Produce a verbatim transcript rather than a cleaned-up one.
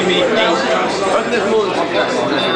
give me eight. I reckon there's more than one.